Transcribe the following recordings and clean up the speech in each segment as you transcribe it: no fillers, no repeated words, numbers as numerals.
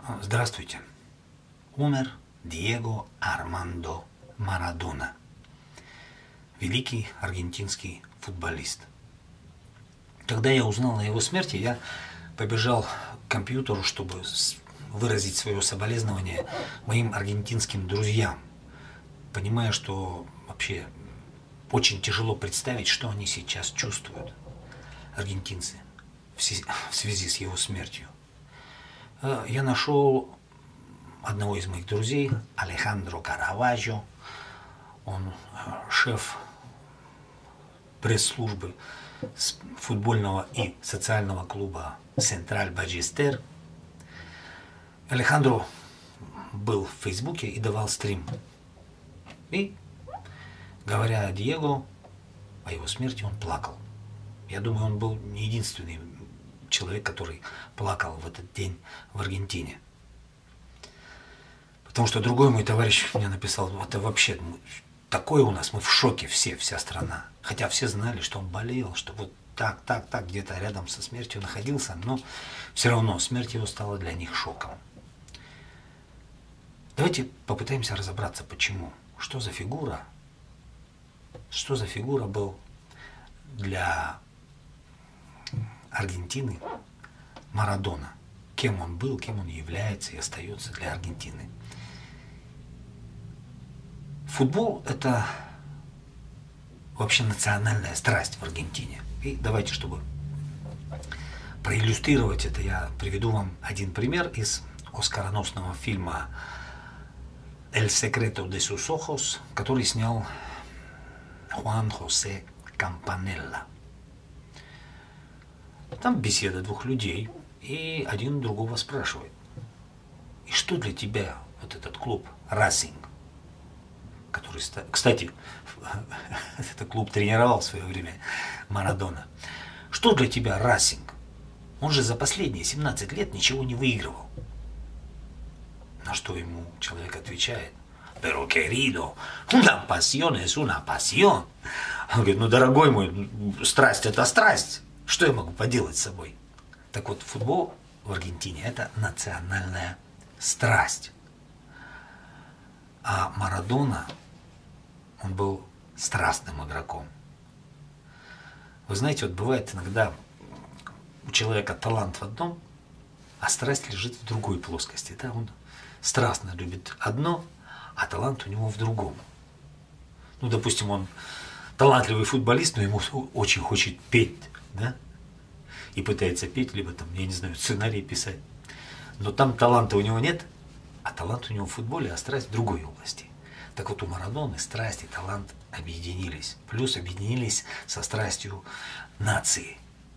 Здравствуйте. Умер Диего Армандо Марадона, великий аргентинский футболист. Когда я узнал о его смерти, я побежал к компьютеру, чтобы выразить свое соболезнование моим аргентинским друзьям, понимая, что вообще очень тяжело представить, что они сейчас чувствуют, аргентинцы, в связи с его смертью. Я нашел одного из моих друзей, Алехандро Караваджо. Он шеф пресс-службы футбольного и социального клуба Централь Бallester. Алехандро был в Фейсбуке и давал стрим. И, говоря о Диего, о его смерти, он плакал. Я думаю, он был не единственный человек, который плакал в этот день в Аргентине. Потому что другой мой товарищ мне написал: это вообще такое у нас, мы в шоке все, вся страна. Хотя все знали, что он болел, что вот так, где-то рядом со смертью находился, но все равно смерть его стала для них шоком. Давайте попытаемся разобраться, почему. Что за фигура был для Аргентины Марадона? Кем он был, кем он является и остается для Аргентины? Футбол – это вообще национальная страсть в Аргентине. И давайте, чтобы проиллюстрировать это, я приведу вам один пример из оскароносного фильма «El secreto de sus ojos», который снял Хуан Хосе Кампанелла. Там беседа двух людей, и один другого спрашивает: и что для тебя вот этот клуб Racing, который, кстати, этот клуб тренировал в свое время Марадона, что для тебя Racing? Он же за последние 17 лет ничего не выигрывал. На что ему человек отвечает: pero querido, una pasión es una pasión. Он говорит: ну, дорогой мой, страсть это страсть. Что я могу поделать с собой? Так вот, футбол в Аргентине – это национальная страсть. А Марадона, он был страстным игроком. Вы знаете, вот бывает иногда у человека талант в одном, а страсть лежит в другой плоскости. Да? Он страстно любит одно, а талант у него в другом. Ну, допустим, он талантливый футболист, но ему очень хочет петь. Да? И пытается петь, либо там, я не знаю, сценарий писать. Но там таланта у него нет, а талант у него в футболе, а страсть в другой области. Так вот, у Марадоны страсть и талант объединились. Плюс объединились со страстью нации.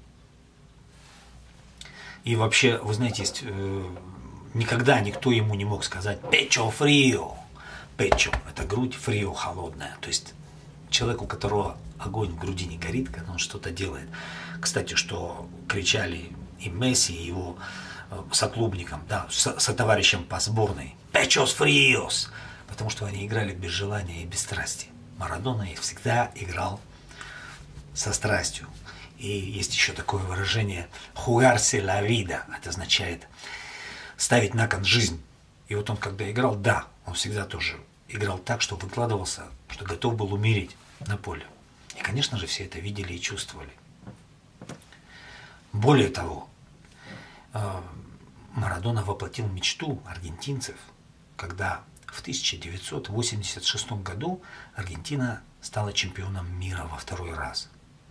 И вообще, вы знаете, никогда никто ему не мог сказать «печо фрио». Печо – это грудь, фрио – холодная. То есть человек, у которого огонь в груди не горит, когда он что-то делает. Кстати, что кричали и Месси, и его соклубникам, да, сотоварищам по сборной: «Печос фриос», потому что они играли без желания и без страсти. Марадона их всегда играл со страстью. И есть еще такое выражение «jugarse la vida», это означает ставить на кон жизнь. И вот он, когда играл, да, он всегда тоже играл так, что выкладывался, что готов был умереть на поле. И, конечно же, все это видели и чувствовали. Более того, Марадона воплотил мечту аргентинцев, когда в 1986 году Аргентина стала чемпионом мира во второй раз.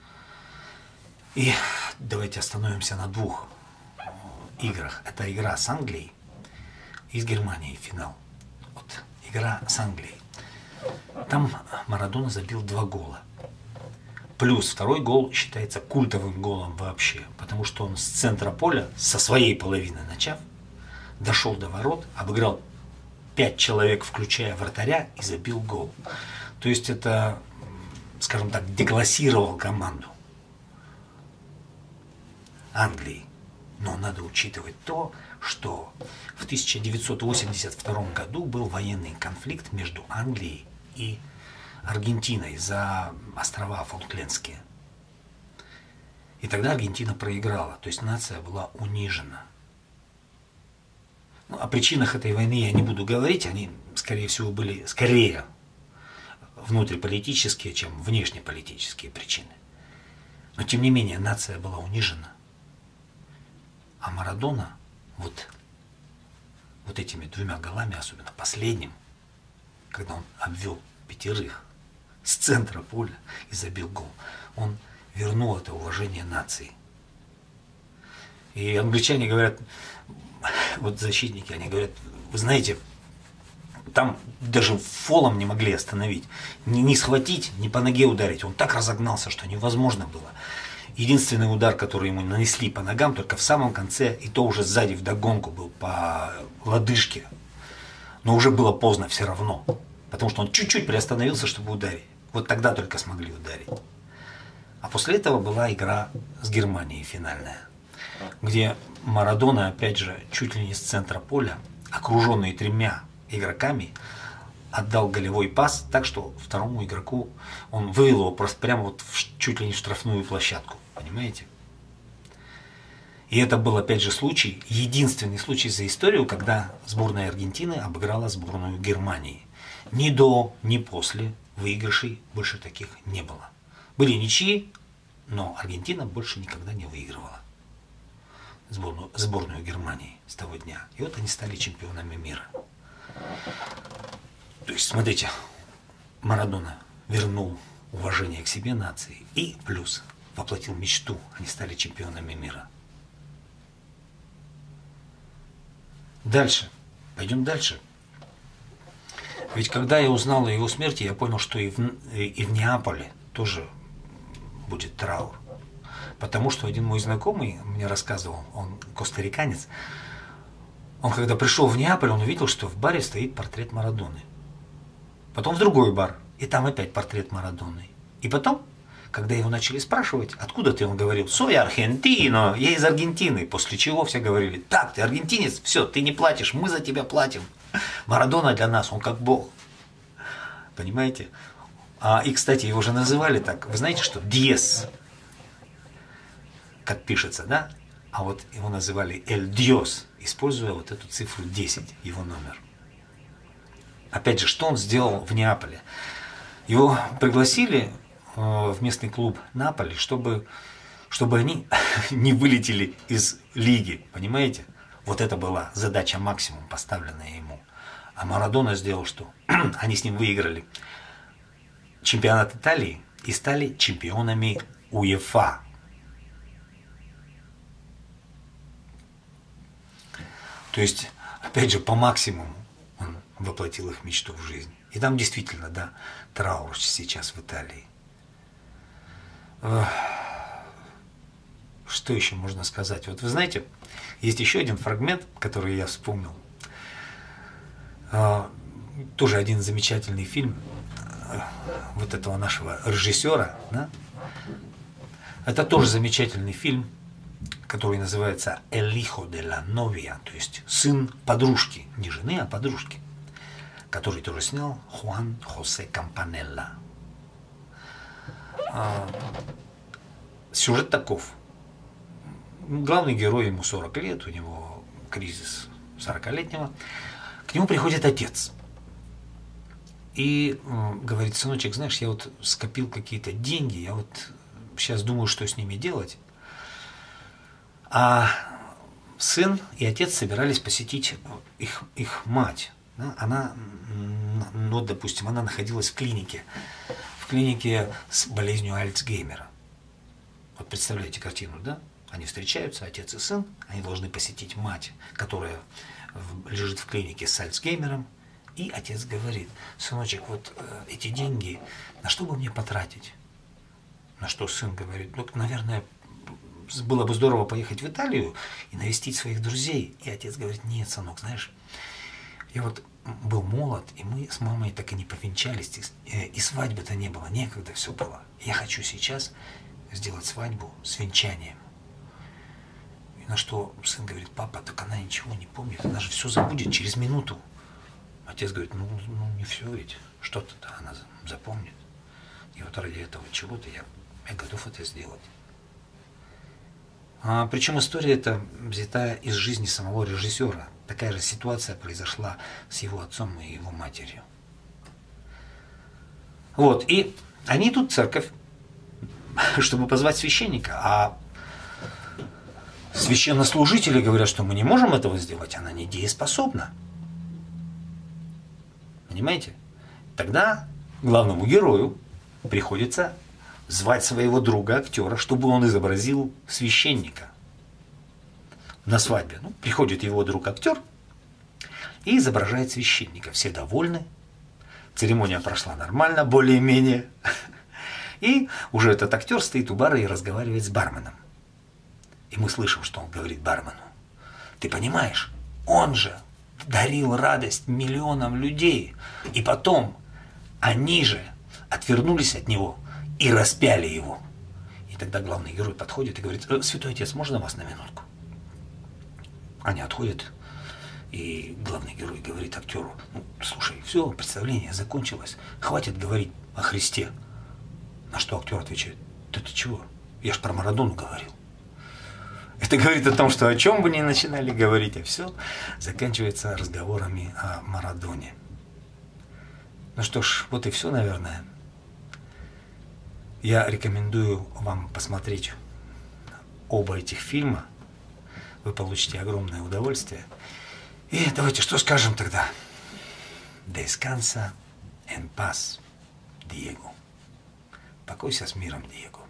И давайте остановимся на двух играх. Это игра с Англией и с Германией, финал. Вот игра с Англией. Там Марадона забил 2 гола. Плюс второй гол считается культовым голом вообще, потому что он с центра поля, со своей половины начав, дошел до ворот, обыграл 5 человек, включая вратаря, и забил гол. То есть это, скажем так, деклассировал команду Англии. Но надо учитывать то, что в 1982 году был военный конфликт между Англией и Аргентиной за острова Фолклендские. И тогда Аргентина проиграла, то есть нация была унижена. Ну, о причинах этой войны я не буду говорить, они, скорее всего, были скорее внутриполитические, чем внешнеполитические причины. Но, тем не менее, нация была унижена. А Марадона вот этими двумя голами, особенно последним, когда он обвел 5 с центра поля и забил гол, он вернул это уважение нации. И англичане говорят, вот защитники, они говорят, вы знаете, там даже фолом не могли остановить, ни схватить, ни по ноге ударить. Он так разогнался, что невозможно было. Единственный удар, который ему нанесли по ногам, только в самом конце, и то уже сзади вдогонку был по лодыжке. Но уже было поздно все равно, потому что он чуть-чуть приостановился, чтобы ударить. Вот тогда только смогли ударить. А после этого была игра с Германией финальная, где Марадона, опять же, чуть ли не с центра поля, окруженный 3 игроками, отдал голевой пас, так что второму игроку он вывел его просто прямо вот чуть ли не в штрафную площадку, понимаете? И это был опять же случай, единственный случай за историю, когда сборная Аргентины обыграла сборную Германии. Ни до, ни после выигрышей больше таких не было. Были ничьи, но Аргентина больше никогда не выигрывала сборную Германии с того дня. И вот они стали чемпионами мира. То есть, смотрите, Марадона вернул уважение к себе нации и плюс воплотил мечту. Они стали чемпионами мира. Дальше. Пойдем дальше. Ведь когда я узнал о его смерти, я понял, что и в Неаполе тоже будет траур. Потому что один мой знакомый мне рассказывал, он костариканец, он когда пришел в Неаполь, он увидел, что в баре стоит портрет Марадоны. Потом в другой бар, и там опять портрет Марадоны. И потом, когда его начали спрашивать, откуда ты, он говорил, «Soy argentino», я из Аргентины. После чего все говорили, так, ты аргентинец, все, ты не платишь, мы за тебя платим. Марадона для нас, он как бог. Понимаете? И, кстати, его же называли так, вы знаете, что Диес, как пишется, да? А вот его называли Эль Диос, используя вот эту цифру 10, его номер. Опять же, что он сделал в Неаполе? Его пригласили в местный клуб Наполи, чтобы они не вылетели из лиги, понимаете? Вот это была задача максимум, поставленная ему. А Марадона сделал что? Они с ним выиграли чемпионат Италии и стали чемпионами УЕФА. То есть, опять же, по максимуму он воплотил их мечту в жизнь. И там действительно, да, траур сейчас в Италии. Что еще можно сказать? Вот вы знаете, есть еще один фрагмент, который я вспомнил. Тоже один замечательный фильм вот этого нашего режиссера. Да? Это тоже замечательный фильм, который называется «El hijo de la novia», то есть «Сын подружки», не жены, а подружки, который тоже снял Хуан Хосе Кампанелла. Сюжет таков. Главный герой, ему 40 лет, у него кризис 40-летнего. К нему приходит отец и говорит, сыночек, знаешь, я вот скопил какие-то деньги, я вот сейчас думаю, что с ними делать. А сын и отец собирались посетить их мать. Да? Она, ну, допустим, она находилась в клинике с болезнью Альцгеймера. Вот представляете картину, да? Они встречаются, отец и сын, они должны посетить мать, которая лежит в клинике с Альцгеймером. И отец говорит, сыночек, вот эти деньги, на что бы мне потратить? На что сын говорит, ну, наверное, было бы здорово поехать в Италию и навестить своих друзей. И отец говорит, нет, сынок, знаешь, я вот был молод, и мы с мамой так и не повенчались, и свадьбы-то не было, некогда все было. Я хочу сейчас сделать свадьбу с венчанием. И на что сын говорит, папа, так она ничего не помнит, она же все забудет через минуту. Отец говорит, ну не все ведь, что-то она запомнит. И вот ради этого чего-то я готов это сделать. Причем история эта взята из жизни самого режиссера. Такая же ситуация произошла с его отцом и его матерью. Вот, и они идут в церковь, чтобы позвать священника, а священнослужители говорят, что мы не можем этого сделать, она недееспособна. Понимаете? Тогда главному герою приходится звать своего друга, актера, чтобы он изобразил священника на свадьбе. Ну, приходит его друг-актер и изображает священника. Все довольны. Церемония прошла нормально, более-менее. И уже этот актер стоит у бара и разговаривает с барменом. И мы слышим, что он говорит бармену: ты понимаешь, он же дарил радость миллионам людей. И потом они же отвернулись от него и распяли его. И тогда главный герой подходит и говорит: святой отец, можно вас на минутку? Они отходят, и главный герой говорит актеру: ну, слушай, все, представление закончилось, хватит говорить о Христе. На что актер отвечает: да ты чего? Я ж про Марадону говорил. Это говорит о том, что о чем бы ни начинали говорить, а все заканчивается разговорами о Марадоне. Ну что ж, вот и все, наверное. Я рекомендую вам посмотреть оба этих фильма. Вы получите огромное удовольствие. И давайте что скажем тогда? Descansa en paz, Диего. Покойся с миром, Диего.